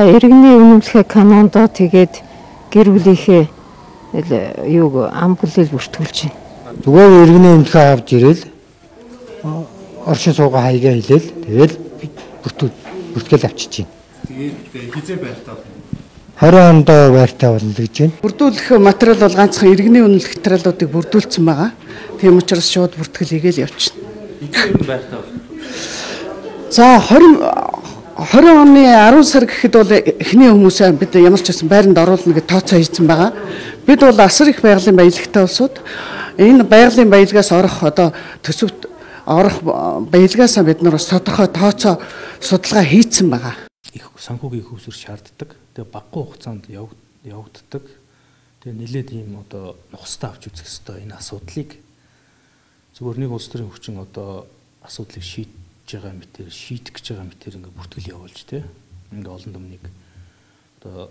иргэний үнэмлэхээ канондоо тэгээд гэр бүлийнхээ юуг ам бүлэл бүртгүүлж байна. Зүгээр иргэний үнэмлэхээ авч ирэл оршин суугаа хаягаа хэлээл тэгэл бүртгэл авчиж байна. Тэгээд хизээ байртаа 20 онд байртаа болно гэж байна. Бүрдүүлэх материал бол ганцхан иргэний үнэлэх материалуудыг бүрдүүлсэн байгаа. Тийм учраас шууд бүртгэл хийгээл явчихна. хизээ байртаа. За 20 оны 10 сар гэхэд бол эхний хүмүүсээ бид ямар ч байсан байранд оруулна гэж тооцоо хийсэн байгаа. Бид бол асар их байгалийн баялагтай улсууд энэ байгалийн баялагаас орох одоо төсөвт орох баялагаас бид нар тодорхой тооцоо судалгаа хийсэн байгаа. Их санхүүгийн их усүр шаарддаг. Тэгээ багагүй хугацаанд явагддаг. Тэгээ нэлээд ийм одоо нухастай авч үзэх хэрэгтэй энэ асуудлыг зүгээр нэг улс төрийн хүчин одоо асуудлыг шийдэж байгаа мэтэр шийдэх гэж байгаа мэтэр ингээ бүртгэл явуулж тэ ингээ олон түмнийг одоо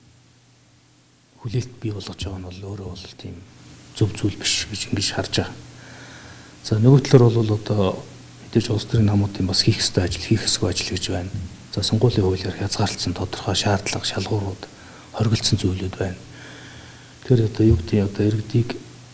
хүлээлт бий болгож байгаа нь бол өөрөө бол тийм зөв зүйл биш гэж ингэж харж байгаа. За нөгөө талаар бол одоо мэдээж улс төрийн намуудын бас хийх ёстой ажил хийх ёсгүй ажил гэж байна. За сонгуулийн хуулиар хязгаарлалсан тодорхой шаардлага шалгуурууд хоригдсан зүйлүүд байна. Тэгэхээр одоо юу гэдэг одоо иргэдийг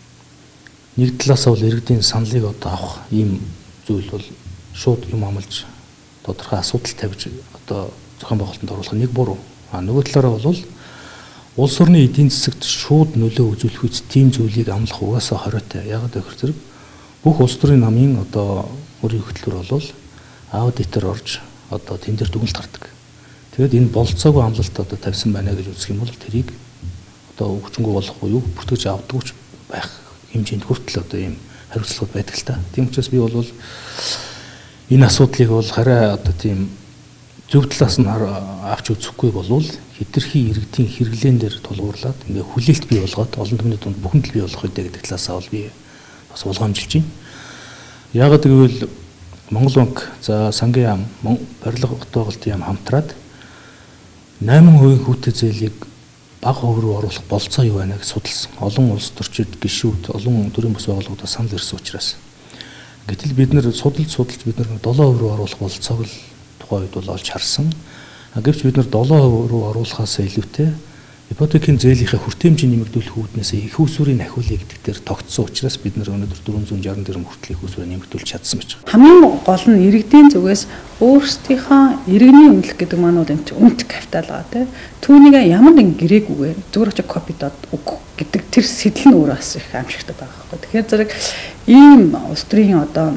нэг талаасаа бол иргэдийн саналыг одоо авах ийм зүйл бол шууд юм амлаж тодорхой асуудал тавьж одоо зохион байгуулалтанд оруулах нэг буруу. Нөгөө талаараа бол улс орны эдийн засагт шууд нөлөө үзүүлэх үс тийм зүйлийг амлах угаасаа хориотой. Яг одоо хэрэг зэрэг бүх улс төрийн намын одоо мөрийн хөтөлбөр бол аудитор орж одоо тэн дээр дүгнэлт гардаг. Тэгээд энэ болцоогүй амлалт одоо тавьсан байна гэж үзэх юм бол тэрийг одоо өвчнгөө болохгүй юу бүртгэж авдагч байх хэмжээнд хүртэл одоо ийм хариуцлагууд байдаг л та. Тийм учраас би бол энэ асуудлыг бол хараа одоо тийм зөв талаас нь авч үзэхгүй болвол хэтэрхий иргэдийн хэрэглэн дээр тулгуурлаад ингээ хүлээлт бий болгоод олон түмний дунд бүхэн бий болгох үедээ гэдэг талаасаа бол би бас улгаамжилж байна. Яагаад гэвэл Монгол банк за сангийн яам барилга готоолтын яам хамтраад 8% хүүтэй зээлийг бага хувь руу оруулах болцоо юу байна гэж судалсан. Олон улс төрчид гишүүд олон төрийн бас байгууллагуудаас санал ирсэн учраас. Гэтэл бид нэр судалж бид нар 7% руу оруулах болцоог л тухайн үед бол олж харсан. Гэвч бид нар 7% руу оруулахаас илүүтэй ипотекийн зээлийнхээ хүртээмжийг нэмэгдүүлэх үүднээс их усүрийн ахиулъя гэдэг дээр тогтсон учраас бид нар өнөөдөр 460 тэрбум хүртэл их усүрийг нэмэгдүүлж чадсан байж байгаа. Хамгийн гол нь иргэдийн зүгээс өөрсдийнхөө иргэний үнэлэх гэдэг маань бол энэ үнэт капитал байгаа тийм. Түүнийг ямар нэгэн гэрээгүйгээр зүгээр очиж копидод өгөх гэдэг тэр сэтэл нь өөрөө бас их амжигтай байгаа байхгүй. Тэгэхээр зэрэг ийм улс төрийн одоо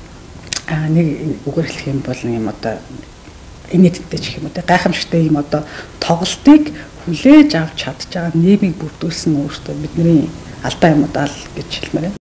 нэг үгээр хэлэх юм бол юм одоо инээдтэй ч юм уу тийм гайхамшигтай ийм одоо тоглолтыг хүлээж авч чадж байгаа нийгмийг бүрдүүлсэн өөртөө бидний алдаа юм даа л гэж хэлмээр байна.